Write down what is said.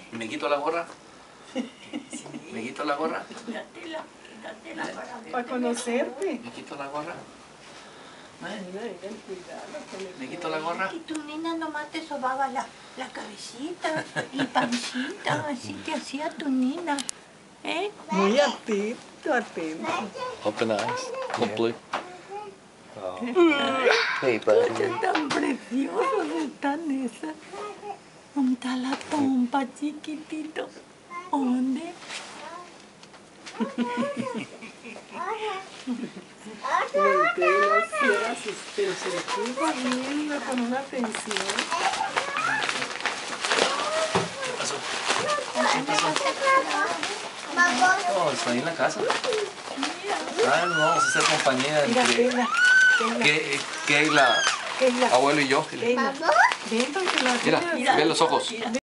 ¿Me quito la gorra? ¿Me quito la gorra? Quítatela Para conocerte. ¿Me quito la gorra? Mira, el cuidado que le ¿Me quito la gorra? Y tu nena nomás te sobaba la cabecita y pancita, así te hacía tu nena. ¿Eh? Muy atento, atento. Open eyes. Complete. Hey, buddy. Tan preciosos están esas. ¿Dónde está la pompa, chiquitito? ¿Dónde? Pero se le cuida viendo con una atención. ¿Qué pasó? Oh, ¿está ahí en la casa? Ah, nos vamos a hacer compañía Mira, entre Keila, abuelo y yo. Keila. Ven para que la Mira, ve los ojos.